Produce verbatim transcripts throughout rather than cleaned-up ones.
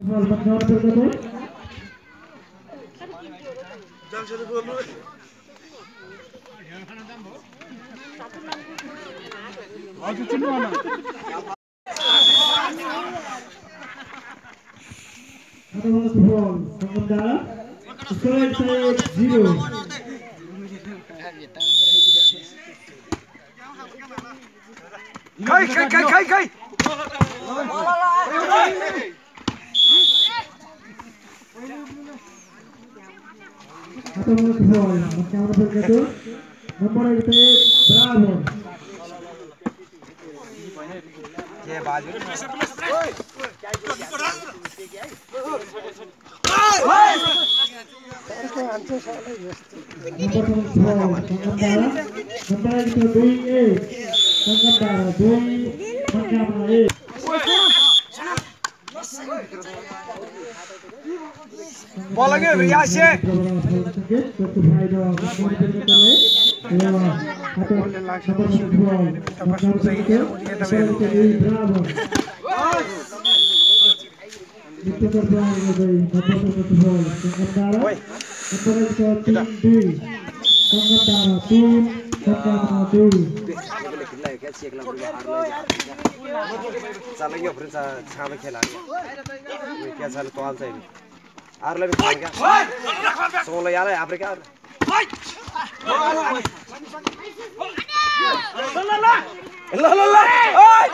Ball bagaimana bergabung? Jangan sudah gol lu. Aja cuma mana? Ada ball, sementara score zero. Kai kai kai kai kai. Atau ball, bagaimana bergabung? Nomor itu Bravo. ये बाजू nomor itu dua A Sanggandara dua Manggamara A बॉल लगे रिया से चलो यो friends छामे खेला क्या चल तो आल चाहिए आर ले खेल क्या सोलो यार है आपरे क्या ला ला ला ओए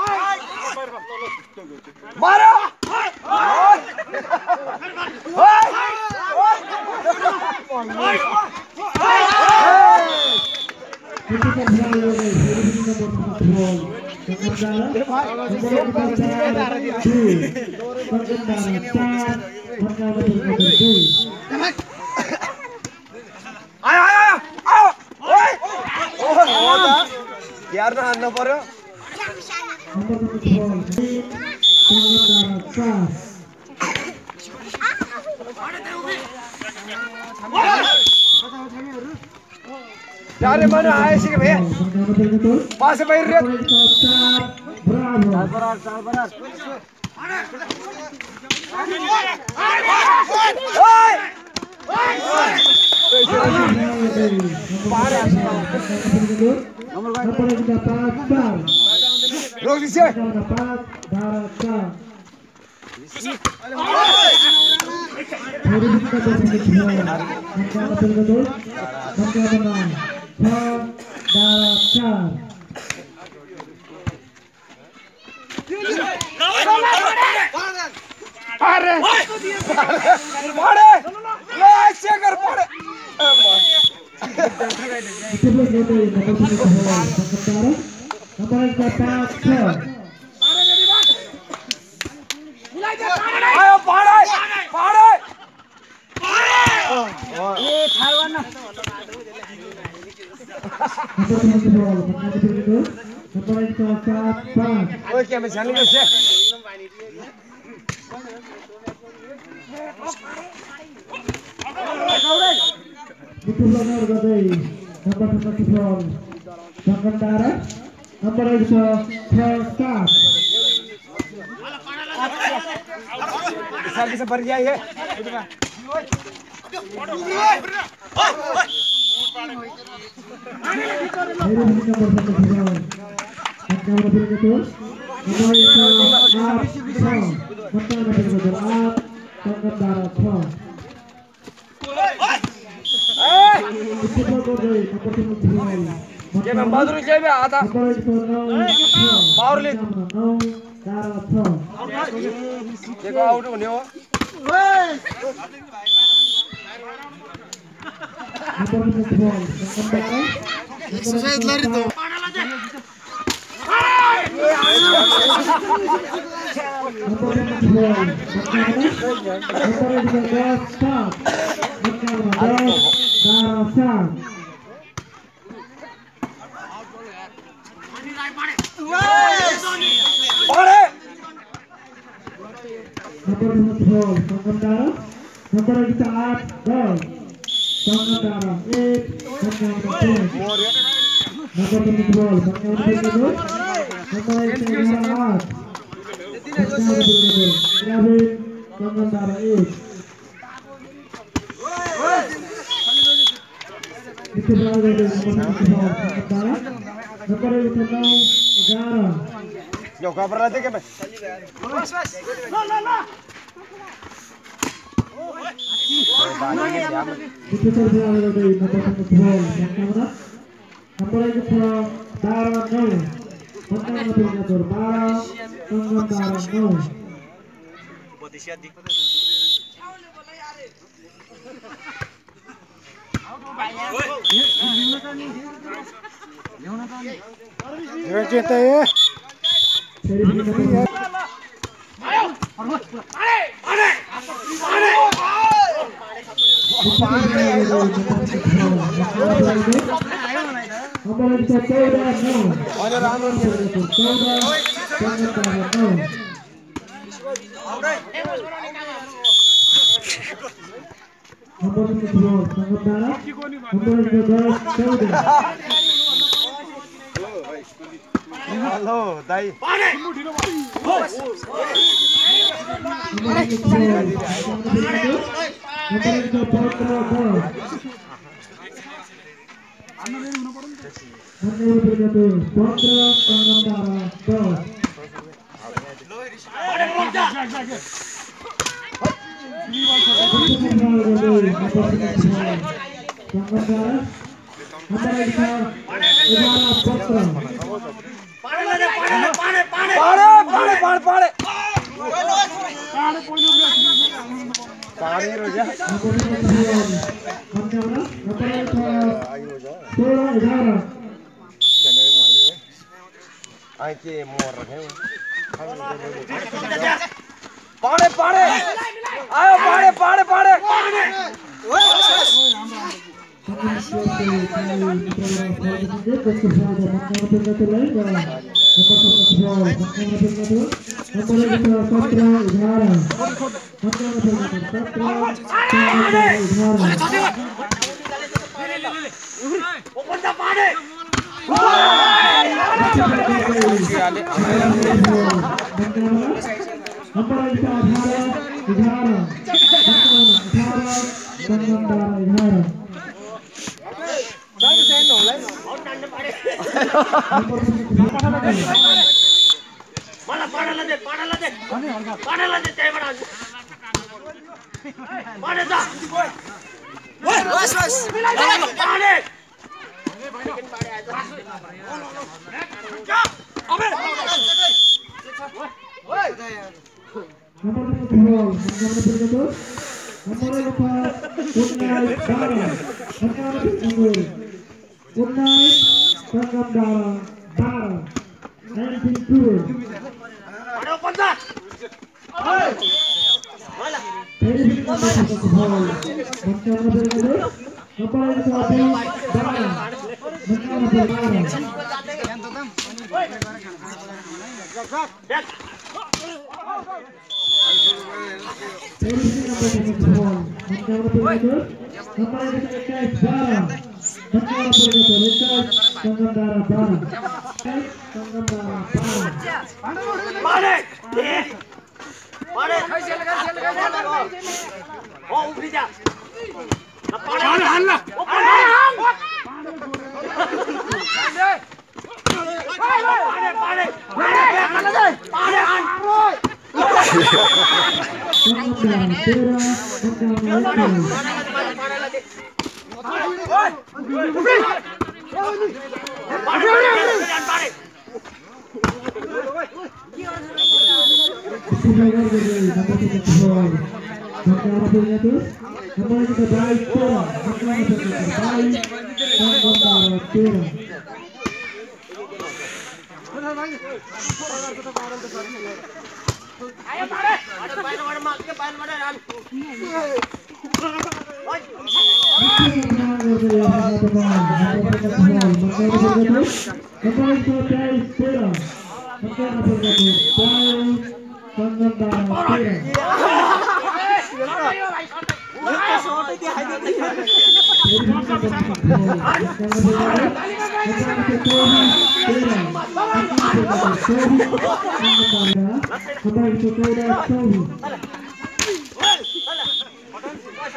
मारो आयो आयो आओ ओए यार ना आना पर्यो यार मन आए सी भैया पास से बैठ रे रोक दीजिए अरे पड़े ले चेकर पड़े आयो पड़े पड़े ये खारवा ना ओए क्या मैं जाने कैसे Itu nomor gadai nomor satu ball Sanggandara nomor itu Hellstar bisa bisa berjaya ya Ini nomor satu ball Sanggandara bergetur nomor itu Sanggandara bergetur Sanggandara Thor ये मैं बहादुर जय में आता पावर ले देखो आउट होने हो एक्सरसाइज लरी तो Nomor kita aat gol Sanggandara eight Sanggandara nomor tujuh gol Sanggandara nomor itu aat Sanggandara Tangan darah it. Itu berada di nomor satu darah. Nomor itu enam darah. Yo kabar lagi ke bes? Itu berada di nomor satu darah. Nomor itu darah nol. Tangan bergatur darah. Tangan darah nol. Jangan kita ya. Nomor kedua, sangat dalam. Nomor kedua, saudara. Halo, dai. Nomor kedua, nomor kedua, nomor kedua, Putra Pengendara Bos. पाड़े पाड़े आयो पाड़े पाड़े पाड़े Nomor itu aghara, aghara, aghara, Pengendara aghara. Mana pada lade, pada lade, pada lade, cewek mana? Pada dah. Wes, wes, wes. Pada. Nomor kedua, nomor kedua, nomor empat, Unai Bara, nomor tiga, Unai Pengendara Bara, nineteen two. Ada kontak. Dari nomor kedua, nomor kedua, nomor satu Bara, nomor Bara. Ayo pare, ada pain ada mak ke pain ada kan.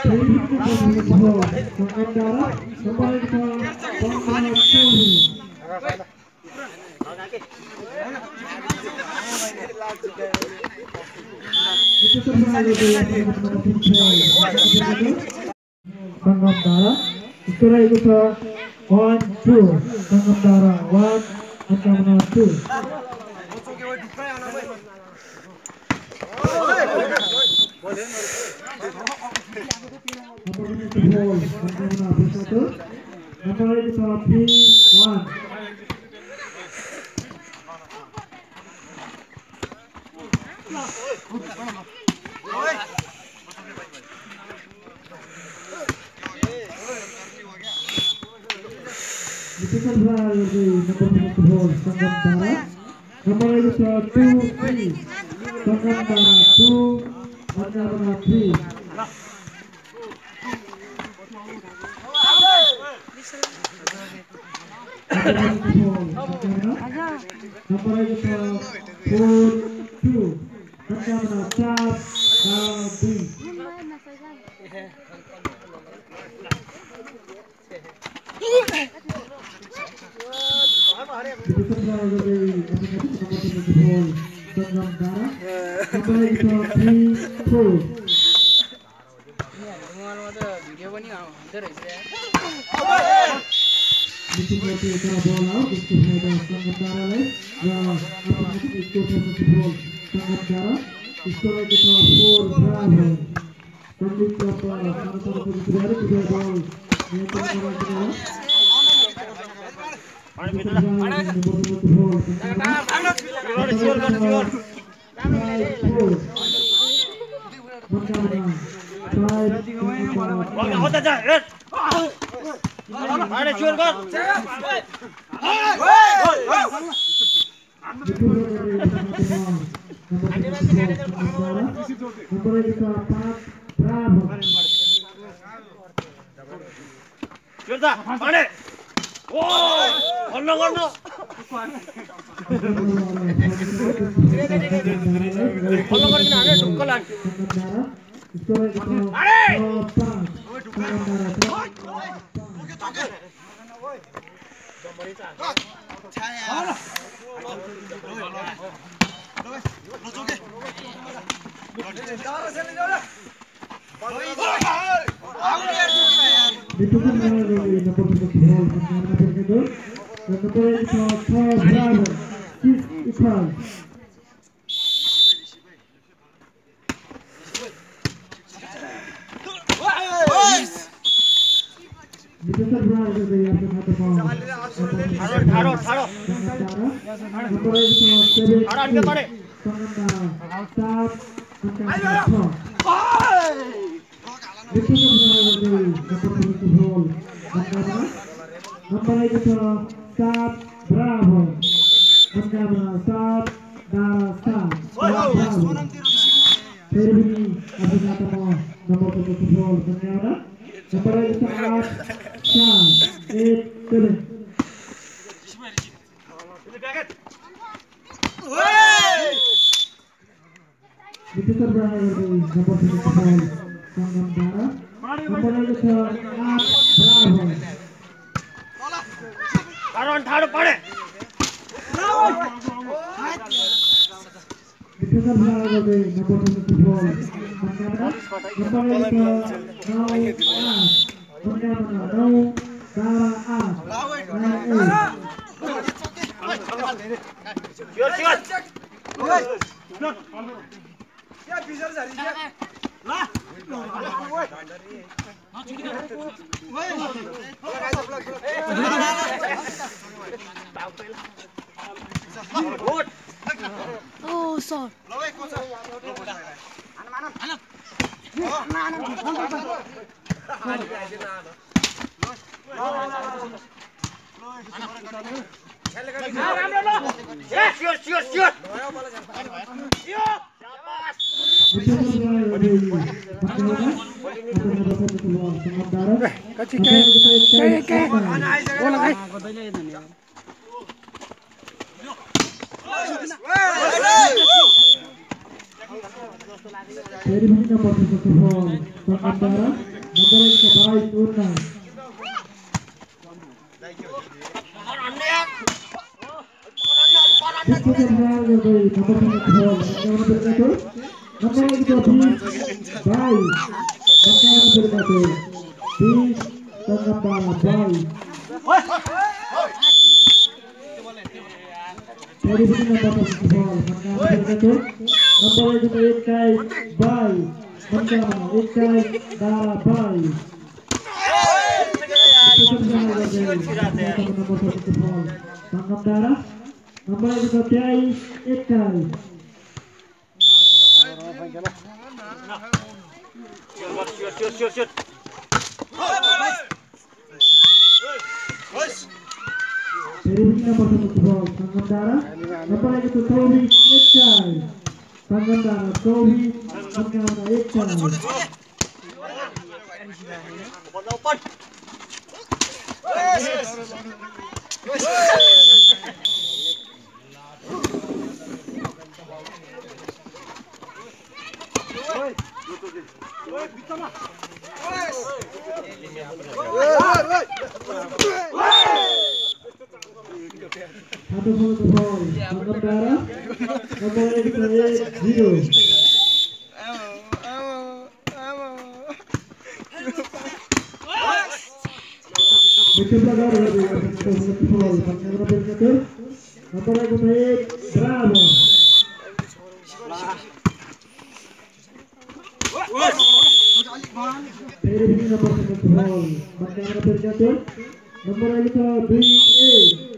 Sanggam Skor itu ke one two Sanggam Dara one Sanggam two. Nomor itu ke three one. Diputar bola dari nomor football Sanggam Dara. Nomor itu ke two three Sanggam Dara two Sanggam three. Nomor itu ke four two Sanggam Dara three. Diputar bola dari nomor football Sanggam Dara. Nomor itu ke three four. Diputar bola untuk header Sanggam Dara lagi. Ya, apa itu skor football Sanggam Dara. Skor itu four Bravo. Tanding berapa? Sama-sama berjuara tiga gol. Yang kedua Oh, sorry. Yes, shoot, shoot, shoot. Dari mana dapat football Sanggam Dara? Number एक का भाई पूर्णा Number एक का भाई बीस तंगम भाई Dari sini dapat bol, maka itu nomor itu ikai bay, maka ikai darah bay. Itu nomor satu bol, tangkap darah, nomor itu ikai ikai. Shoot, shoot, shoot. Dari sini dapat bol, tangkap darah. Nomor itu Tobi ikai, tangkap darah Tobi, maka ikai. Satu bola ke bol, tangkap darah, nomor itu zero. Betul betul dari bol, tangkap betul. Nomor itu bravo. Dari sini nomor satu bol, tangkap betul. Nomor itu B A.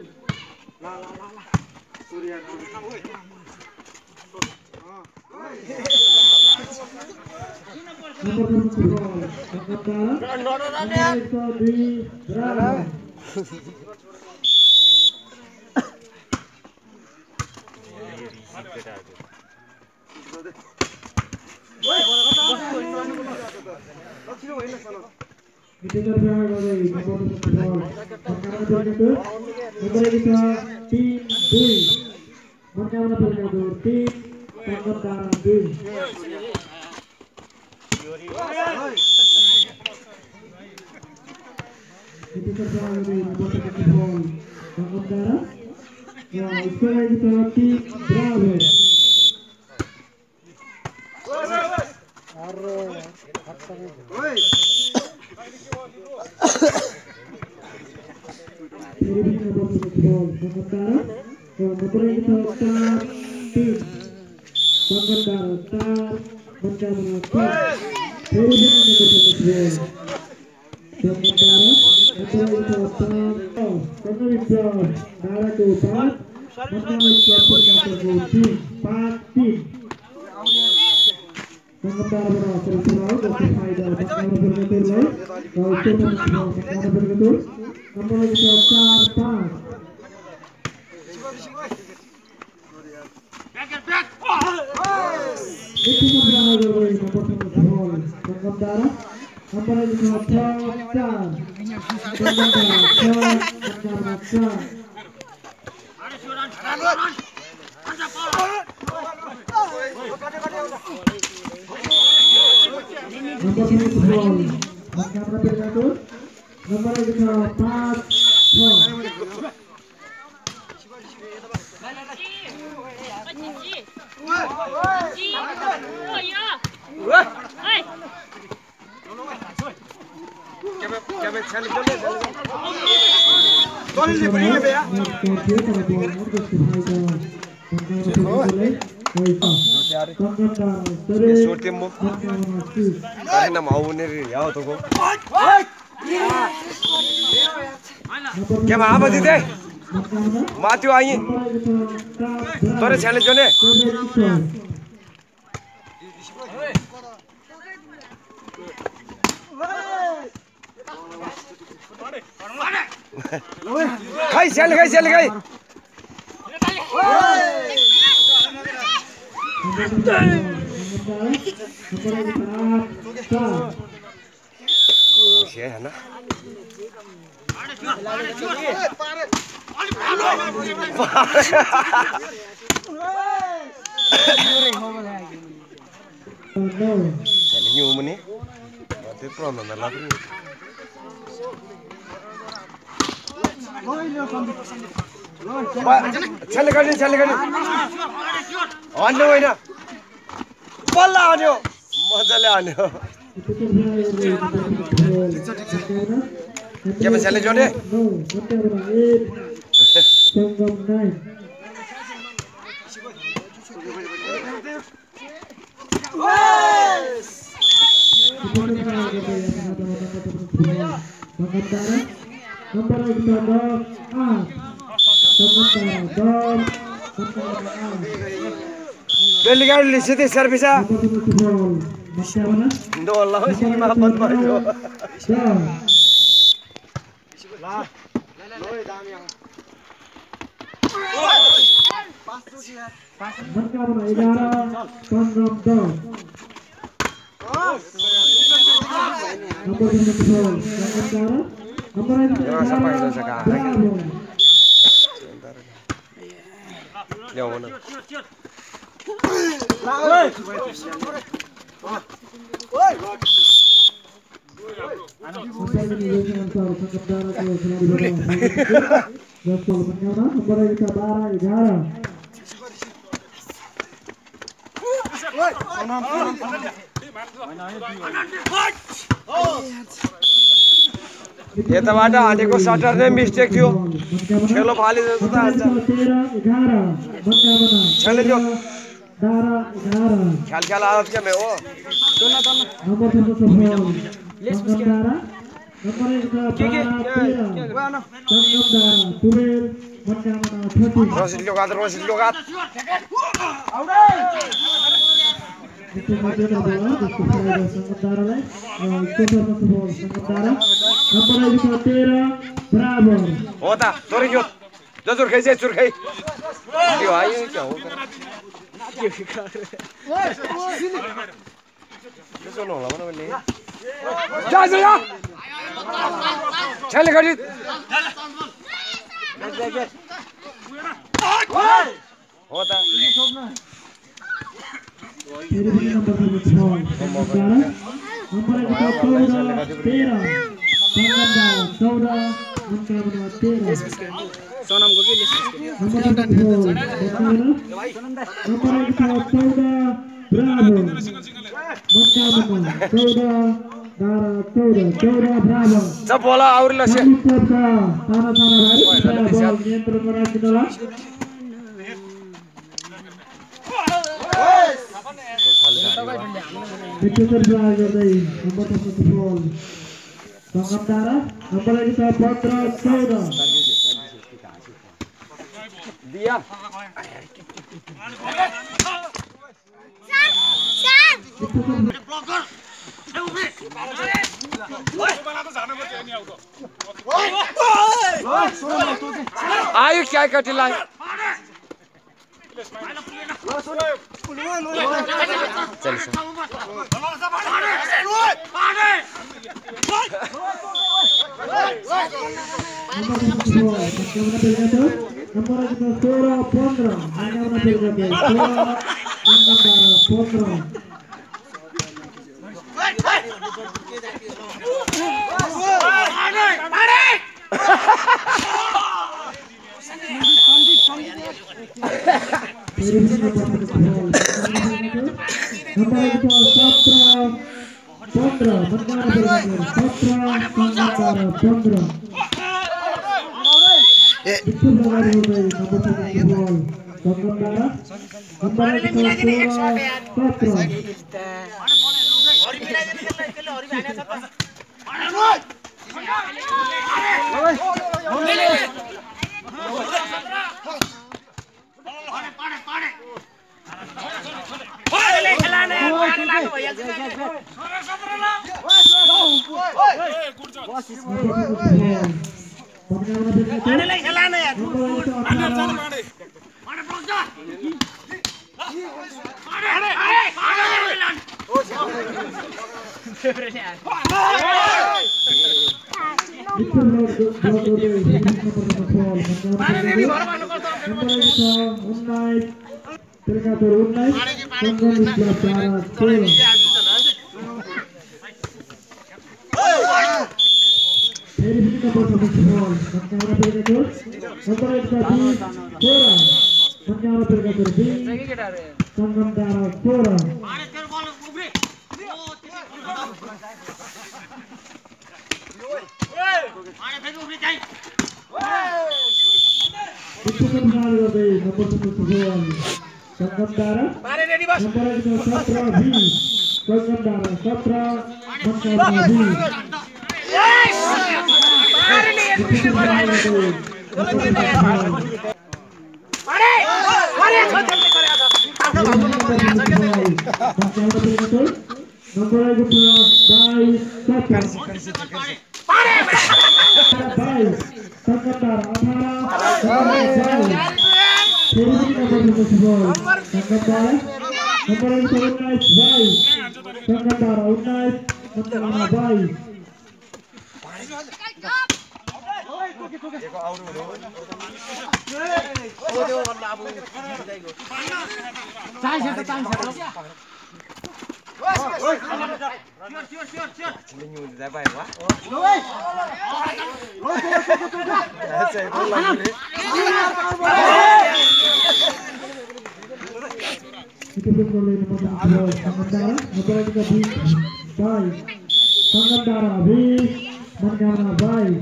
Nomor satu bol, tangkap darah. Nomor itu B bravo. Itu berapa kali nomor satu bol, tangkap betul. Nomor itu tim B. Maka betul tim tangkap darah B. Itu terjadi di nomor satu bol, tangkap darah. Ya, itu lagi tim bravo. Ini nomor satu bol, tangkap darah. Nomor itu star tim, tangkap darah star, mencari tim. Ini nomor satu bol, tangkap darah. Nomor itu star, oh, tangkap itu darah ke empat, mencari tim tim, empat tim. Tangkap darah berhasil pulau, dokter Haidar, tangkap bergetul, kau itu tangkap bergetul. Nomor itu star empat. Itu berapa kali nomor satu bol, tangkap darah. Nomor itu star, tangkap darah star, tangkap star. Nomor satu bol, tangkap bergetul. Nomor itu empat, oh. क्या मामा दीदी माथि I तोरे छ्याले जोने खाई छ्याले खाई छ्याले खाई होशियार है ना चलिए उमने त्यत्रो भन्दा लाग्यो छले गर्नु छले गर्नु हान्नु होइन बल्ल हान्यो मजाले हान्यो के भन्छ छले जोडे Beli li siti servisa. Do Allah sini mah band bajo. La. Loi dam yang. Jangan sampai itu sekarang. Lihat mana? ये तो वाटा आने को शटर ने मिस्टेक थियो खेलो फाली देता था अच्छा चले जो ख्याल ख्याल आदत क्या मैं वो सुना तो ना रोसिल लोगात रोसिल लोगात होता चोरी जो जो चुरखई से चुरखई यो आई क्या होता ये सुनो ला मने ले जा जा चल गाड़ी होता सोनम को के लिए सब बोला और लसे दिया आयु क्या कटिला चल Mancauna Pergatur, nomor एक का भी सोलह, Mancauna Pergatur भी, संगम दारा सोलह। Itu kan hal lebih nomor satu sebuah संगम दारा, nomor एक का सत्रह भी, संगम दारा सत्रह, Mancauna भी। Itu boleh nomor dua Sanggam nomor tiga bis baik Sanggam Dara bis Mancauna baik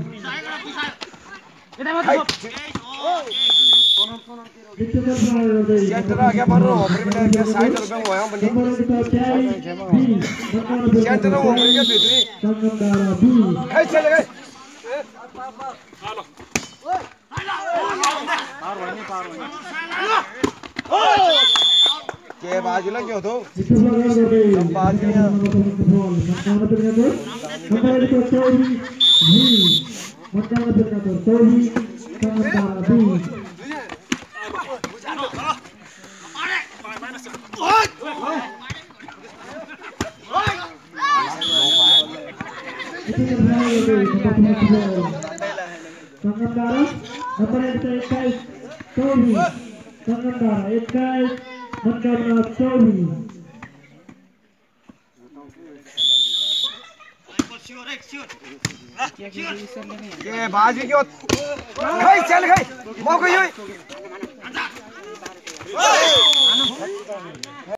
itu kan lebih Center agak baru berikan dia side orang yang beli nomor kita cari bis center orang berikan itu Sanggam Dara bis hey चले गए के बाजू लग गयो तो itu boleh lebih बाजू Mancauna Pergatur nomor kita cari bis Mancauna Pergatur cari Sanggam Dara bis itu terlalu lebih Sanggam Dara nomor yang kita ikai Tobi Sanggam Dara ikai Mancauna Tobi के बाजू क्यों hey चल गए मौका ये